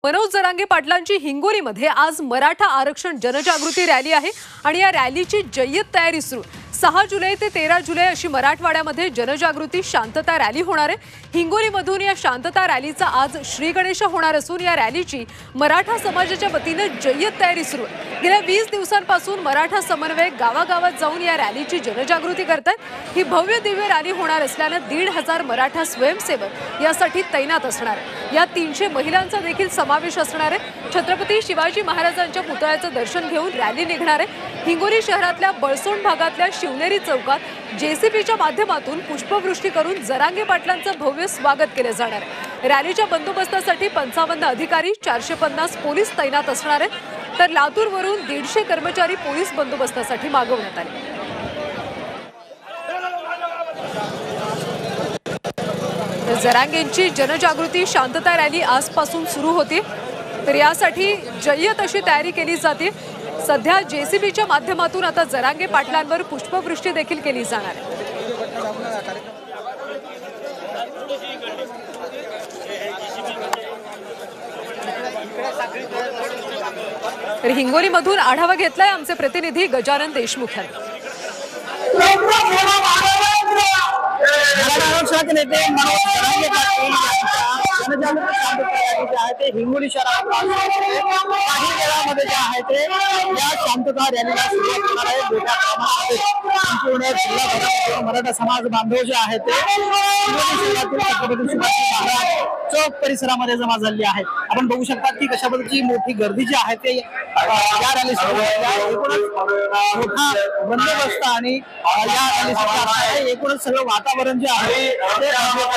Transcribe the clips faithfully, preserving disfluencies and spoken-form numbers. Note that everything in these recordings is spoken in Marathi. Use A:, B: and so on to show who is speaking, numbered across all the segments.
A: मनोज जरांगे पाटलांची हिंगोलीमध्ये आज मराठा आरक्षण जनजागृती रॅली आहे आणि या रॅलीची जय्यत तयारी सुरू। सहा जुलै ते तेरा जुलै अशी मराठवाड्यामध्ये जनजागृती शांतता रॅली होणार आहे। हिंगोलीमधून या शांतता रॅलीचा आज श्री गणेश होणार असून या रॅलीची मराठा समाजाच्या वतीने जय्यत तयारी सुरू आहे। गेल्या वीस दिवसांपासून मराठा समन्वयक गावागावात जाऊन या रॅलीची जनजागृती करतात। ही भव्य दिव्य रॅली होणार असल्याने दीड हजार मराठा स्वयंसेवक यासाठी तैनात असणार आहे। या तीनशे महिलांचा देखील समावेश असणार आहे। छत्रपती शिवाजी महाराजांच्या पुतळ्याचं दर्शन घेऊन रॅली निघणार आहे। हिंगोली शहरातल्या बळसोंड भागातल्या शिवनेरी चौकात जेसीबीच्या माध्यमातून पुष्पवृष्टी करून जरांगे पाटलांचं भव्य स्वागत केले जाणार आहे। रॅलीच्या बंदोबस्तासाठी पंचावन्न अधिकारी चारशे पन्नास पोलीस तैनात असणार आहेत, तर लातूरवरून दीडशे कर्मचारी पोलीस बंदोबस्तासाठी मागवण्यात आले। जरांगेंची जनजागृती शांतता रॅली आजपासून सुरू होते, तर यासाठी जय्यत अशी तयारी केली जाते। सध्या जेसीबीच्या माध्यमातून आता जरांगे पाटलांवर पुष्पवृष्टी देखील केली जाणार आहे। तर हिंगोलीमधून आढावा घेतलाय आमचे प्रतिनिधी गजानन देशमुख यांनी।
B: नेते मनोज जरांगे पाटील जनजागृती शांतता आहे ते हिंगोली शहरात काही वेळामध्ये जे आहे ते या शांतता रॅलीला सुरुवात होणार आहे। मोठ्या प्रमाणामध्ये संपूर्ण जिल्हाभरातील मराठा समाज बांधव जे आहेत ते हिंगोली शहरातील छत्रपती शिवाजी महाराज चौक परिसरामध्ये जमा झालेली आहे। आपण बघू शकता की कशा पद्धतीची मोठी गर्दी जी आहे ते या रॅलीसाठी मोठा बंदोबस्त आणि या रॅलीसाठी एकूणच सगळं वातावरण जे आहे ते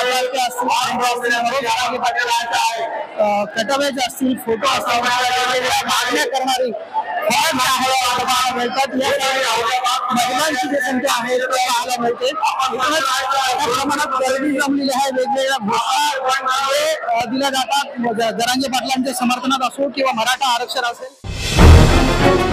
B: कटाव्याचे असतील, फोटो असतील, मागण्या करणारी मिळतात। महिलांची जी संख्या आहे ती पाहायला मिळते। प्रमाणात गर्दी जमलेली आहे। वेगवेगळ्या घोषणा दिल्या जातात जरांगे पाटलांच्या समर्थनात असो किंवा मराठा आरक्षण असेल।